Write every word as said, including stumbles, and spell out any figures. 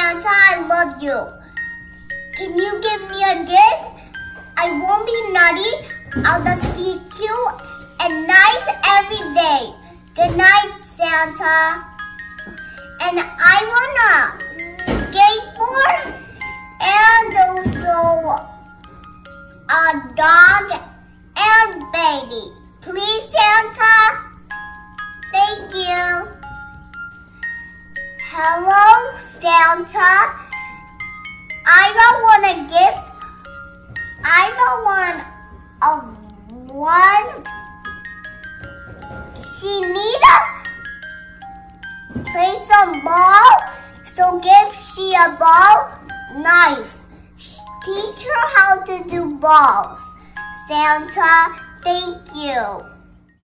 Santa, I love you. Can you give me a gift? I won't be naughty. I'll just be cute and nice every day. Good night, Santa. And I wanna skateboard and also a dog and baby. Please, Santa. Thank you. Hello, Santa. I don't want a gift. I don't want a one. She need a play some ball. So give she a ball. Nice. Teach her how to do balls. Santa, thank you.